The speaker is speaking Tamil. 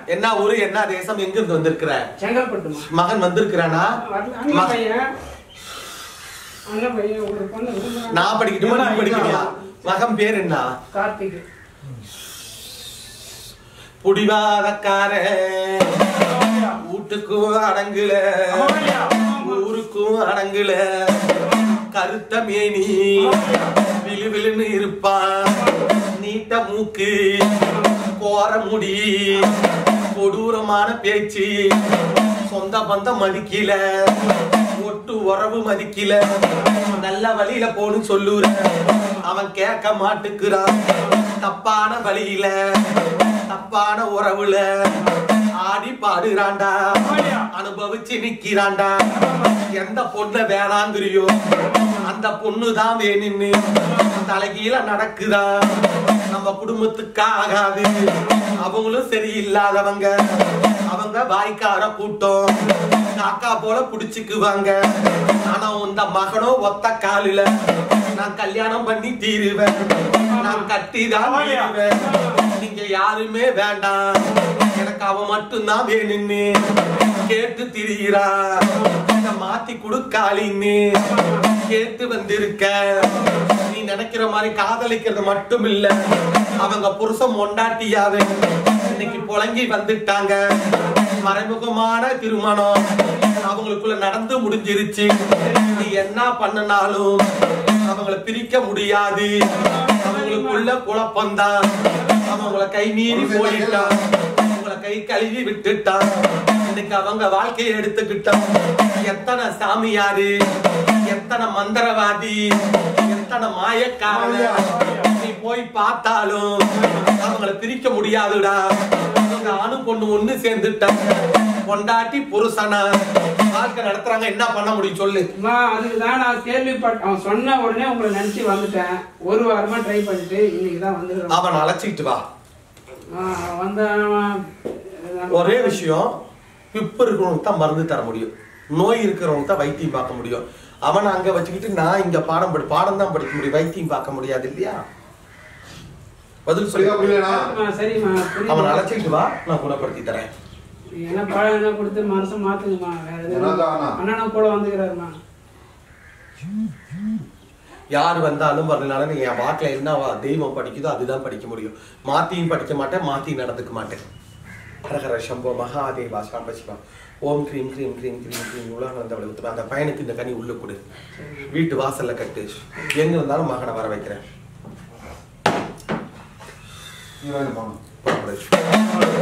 என்ன ஊரு என்ன தேசம் எங்க இருந்து வந்திருக்கிற? செங்கல்பட்டு. மகன் வந்திருக்கிறானா? நான் படிக்கட்டுமா நீ படிக்கலையா? மகன் பேர் என்ன? கார்த்திக். புடிவாதக்கார வீட்டுக்கும் அடங்குல ஊருக்கும் அடங்குல கருத்த மேனி விழுவிழுன்னு இருப்பான் நீட்ட மூக்கு கோர முடி கொடூரமான பேச்சு சொந்த பந்தம் மதிக்கல ஒட்டு உறவு மதிக்கல நல்ல வழியில போன்னு சொல்லுற அவன் கேட்க மாட்டுக்கிறான் தப்பான வழியில தப்பான உறவுல ஆடி பாடுறான்டா அனுபவிச்சு நிக்கிறான்டா எந்த பொண்ணை வேணாங்கிறியோ அந்த பொண்ணுதான் வேணுன்னு தலைகீழ நடக்குதா நம்ம குடும்பத்துக்கு ஆகாது அவங்களும் சரியில்லாதவங்க அவங்க வாய்க்கார கூட்டம் காக்கா போல புடிச்சுக்குவாங்க ஆனா இந்த மகனோ ஒத்த காலில நான் கல்யாணம் பண்ணி தீருவேன் நான் கட்டிதான் தீருவேன் நீங்க யாருமே வேண்டாம் எனக்கு அவன் மட்டும்தான் வேணும்னு கேட்டு திரிகிறா மாத்தி கொடுக்காலின்னு கேட்டு வந்திருக்க நீ நினைக்கிற மாதிரி காதலிக்கிறது மட்டும் இல்ல அவங்க புருஷன் மொண்டாட்டியாவே இன்னைக்கு புழங்கி வந்துட்டாங்க மறைமுகமான திருமணம் அவங்களுக்குள்ள நடந்து முடிஞ்சிருச்சு நீ என்ன பண்ணனாலும் அவங்கள பிரிக்க முடியாது அவங்களுக்குள்ள குழப்பம்தான் அவங்கள கை மீறி போயிட்டான் அவங்கள கை கழுவி விட்டுட்டான் இன்னைக்கு அவங்க வாழ்க்கையை எடுத்துக்கிட்டான் எத்தனை சாமியாரு எத்தனை மந்திரவாதி எத்தனை மாயக்காரன் நீ போய் பார்த்தாலும் அவங்கள பிரிக்க முடியாதுடா அவங்க ஆணு பொண்ணு ஒண்ணு சேர்ந்துட்டாங்க பொண்டாட்டி புருஷனா வாழ்க்கை நடத்துறாங்க என்ன பண்ண முடியும் சொல்லு? அதுக்குதான் நான் கேள்விப்பட்டேன் அவன் சொன்ன உடனே உங்களை நினைச்சு வந்துட்டேன் ஒரு வாரமா ட்ரை பண்ணிட்டு இன்னைக்குதான் வந்துருக்கேன். அவன் அழைச்சிட்டு வா. வந்த ஒரே விஷயம் பிப்பு இருக்கிறவங்க தான் மருந்து தர முடியும் நோய் இருக்கிறவங்க தான் வைத்தியம் பார்க்க முடியும். அவனை அங்க வச்சுக்கிட்டு நான் இங்க பாடம் தான் படிக்க முடியும் வைத்தியம் பார்க்க முடியாது இல்லையா? பதில் சொல்லியா? சரிம்மா அவனை அழைச்சிட்டு வா நான் குணப்படுத்தி தரேன். என்ன பழம் என்ன கொடுத்து மனசை மாத்துங்கம்மா. அண்ணா கூட வந்துக்கிறாருமா. யார் வந்தாலும் வரலனாலும் நீங்க என் வாக்குல என்ன தெய்வம் படிக்குதோ அதுதான் படிக்க முடியும். மாத்தியும் படிக்க மாட்டேன் மாத்தியும் நடந்துக்க மாட்டேன். ஹரஹர சம்போ மகாதேவா சாம்ப சிவா ஓம் கிரீம் கிரீம் கிரீம் கிரீம் கிரீம் உலகம் அந்த பையனுக்கு இந்த கனி உள்ள கொடு வீட்டு வாசல்ல கட்டு எங்க இருந்தாலும் மகனை வர வைக்கிறேன்.